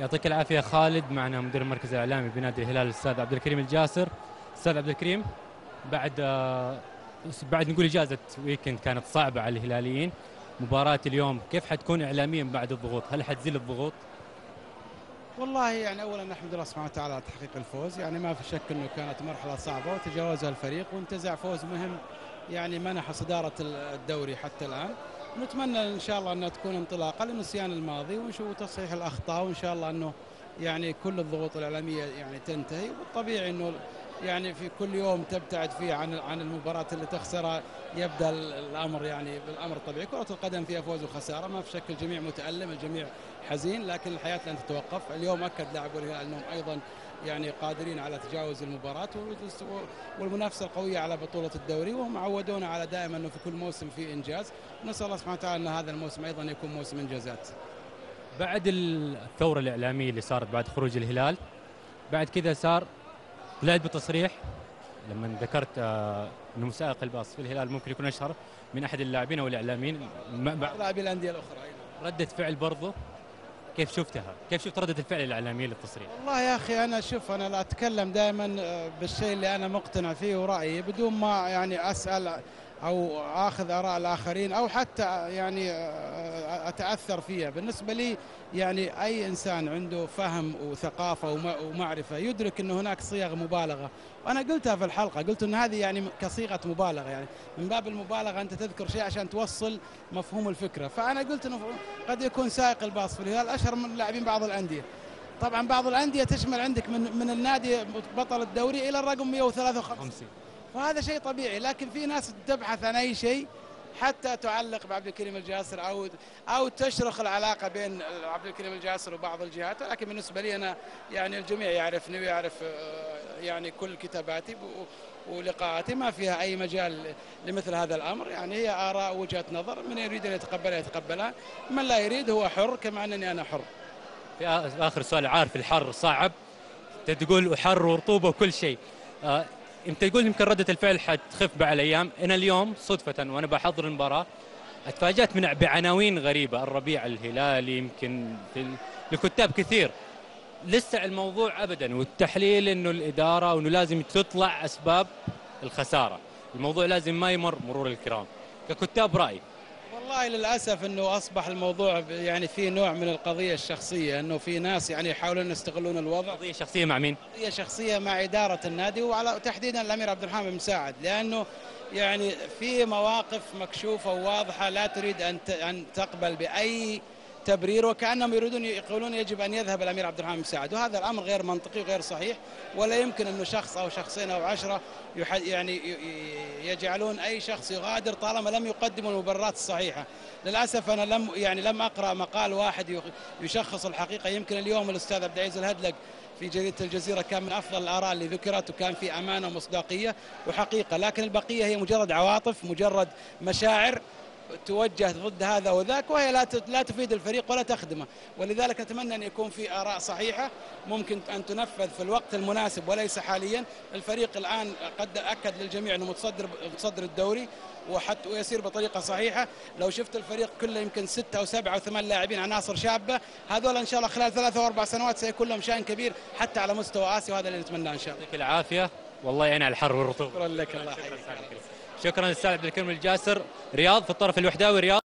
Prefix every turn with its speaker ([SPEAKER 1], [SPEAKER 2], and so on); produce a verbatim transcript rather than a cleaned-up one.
[SPEAKER 1] يعطيك العافية خالد. معنا مدير المركز الإعلامي بنادي الهلال الأستاذ عبد الكريم الجاسر. أستاذ عبد الكريم، بعد آه، بعد نقول إجازة ويكند كانت صعبة على الهلاليين، مباراة اليوم كيف حتكون إعلاميا بعد الضغوط؟ هل حتزيل الضغوط؟
[SPEAKER 2] والله يعني اولا نحمد الله سبحانه وتعالى على تحقيق الفوز، يعني ما في شك انه كانت مرحله صعبه وتجاوزها الفريق وانتزع فوز مهم، يعني منح صداره الدوري حتى الان. نتمنى ان شاء الله انها تكون انطلاقه لنسيان الماضي ونشوف تصحيح الاخطاء، وان شاء الله انه يعني كل الضغوط الاعلاميه يعني تنتهي، والطبيعي انه يعني في كل يوم تبتعد فيه عن عن المباراه اللي تخسرها يبدا الامر يعني بالامر الطبيعي. كره القدم فيها فوز وخساره، ما في شك الجميع متالم، الجميع حزين، لكن الحياه لن تتوقف. اليوم اكد لاعبو الهلال انهم ايضا يعني قادرين على تجاوز المباراه والمنافسه القويه على بطوله الدوري، وهم عودونا على دائما انه في كل موسم في انجاز. نسال الله سبحانه وتعالى ان هذا الموسم ايضا يكون موسم انجازات.
[SPEAKER 1] بعد الثورة الإعلامية اللي صارت بعد خروج الهلال، بعد كذا صار طلعت بتصريح لما ذكرت آه، انه مسائق الباص في الهلال ممكن يكون اشهر من احد اللاعبين او الاعلاميين.
[SPEAKER 2] لاعبي الانديه الاخرى.
[SPEAKER 1] ردة فعل برضه كيف شفتها؟ كيف شفت ردة الفعل الإعلامية للتصريح؟
[SPEAKER 2] والله يا أخي أنا شوف، أنا لا أتكلم دائما بالشيء اللي أنا مقتنع فيه ورأيي بدون ما يعني أسأل أو آخذ آراء الآخرين أو حتى يعني أتأثر فيها. بالنسبة لي يعني أي إنسان عنده فهم وثقافة ومعرفة يدرك أن هناك صيغ مبالغة، وأنا قلتها في الحلقة، قلت أن هذه يعني كصيغة مبالغة، يعني من باب المبالغة أنت تذكر شيء عشان توصل مفهوم الفكرة. فأنا قلت أنه قد يكون سائق الباص في الهلال أشهر من لاعبين بعض الأندية. طبعا بعض الأندية تشمل عندك من من النادي بطل الدوري إلى الرقم مئة وثلاثة وخمسين، وهذا شيء طبيعي. لكن في ناس تبحث عن أي شيء حتى تعلق بعبد الكريم الجاسر او او تشرخ العلاقه بين عبد الكريم الجاسر وبعض الجهات. لكن بالنسبه لي انا يعني الجميع يعرفني ويعرف يعني كل كتاباتي ولقاءاتي، ما فيها اي مجال لمثل هذا الامر. يعني هي اراء وجهه نظر، من يريد ان يتقبلها يتقبلها، من لا يريد هو حر، كما انني انا حر.
[SPEAKER 1] في اخر سؤال، عارف الحر صعب، انت تقول وحر ورطوبه وكل شيء، آه انت تقول يمكن رده الفعل حتخف بعد الايام. انا اليوم صدفه وانا بحضر المباراه اتفاجأت من بعناوين غريبه، الربيع الهلالي، يمكن في الكتاب كثير لسه الموضوع ابدا، والتحليل انه الاداره وانه لازم تطلع اسباب الخساره، الموضوع لازم ما يمر مرور الكرام. ككتاب راي
[SPEAKER 2] والله للاسف انه اصبح الموضوع يعني في نوع من القضيه الشخصيه، انه في ناس يعني يحاولون يستغلون الوضع.
[SPEAKER 1] قضيه شخصيه مع مين؟
[SPEAKER 2] قضيه شخصيه مع اداره النادي، وعلى تحديدا الامير عبد الرحمن بن مساعد، لانه يعني في مواقف مكشوفه وواضحه لا تريد ان ان تقبل باي تبرير، وكانهم يريدون يقولون يجب ان يذهب الامير عبد الرحمن بن مساعد، وهذا الامر غير منطقي وغير صحيح. ولا يمكن انه شخص او شخصين او عشره يعني يجعلون اي شخص يغادر طالما لم يقدموا المبررات الصحيحه. للاسف انا لم يعني لم اقرا مقال واحد يشخص الحقيقه. يمكن اليوم الاستاذ عبد العزيز الهدلق في جريدة الجزيرة كان من أفضل الآراء اللي ذكرت، وكان في أمانة ومصداقية وحقيقة، لكن البقية هي مجرد عواطف، مجرد مشاعر توجه ضد هذا وذاك، وهي لا لا تفيد الفريق ولا تخدمه. ولذلك أتمنى أن يكون في آراء صحيحة ممكن أن تنفذ في الوقت المناسب وليس حاليا. الفريق الآن قد أكد للجميع أنه متصدر متصدر الدوري وحتى ويسير بطريقه صحيحه. لو شفت الفريق كله يمكن ستة او سبعة او ثمان لاعبين عناصر شابه، هذول ان شاء الله خلال ثلاث او اربع سنوات سيكون لهم شان كبير حتى على مستوى اسيا، وهذا اللي نتمناه ان شاء الله.
[SPEAKER 1] يعطيك العافيه، والله يعين على الحر والرطوبه.
[SPEAKER 2] شكرا لك، الله يحييك.
[SPEAKER 1] شكرا للاستاذ عبد الكريم الجاسر. رياض في الطرف الوحداوي. رياض.